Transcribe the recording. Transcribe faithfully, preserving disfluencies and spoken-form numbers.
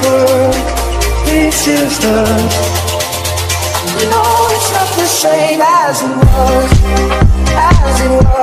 world reaches us. You know it's not the same as it was, as it was.